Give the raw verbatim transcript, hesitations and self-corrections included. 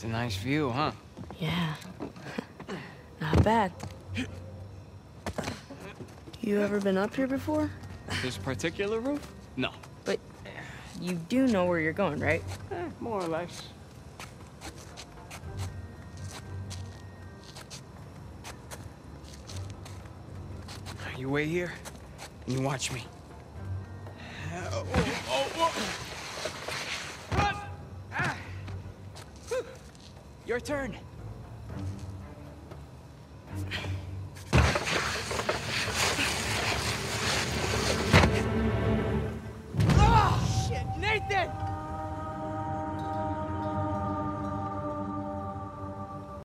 It's a nice view, huh? Yeah. Not bad. You ever been up here before? This particular roof? No. But you do know where you're going, right? Eh, more or less. You wait here, and you watch me. Oh, oh, oh. Run! Ah. Your turn.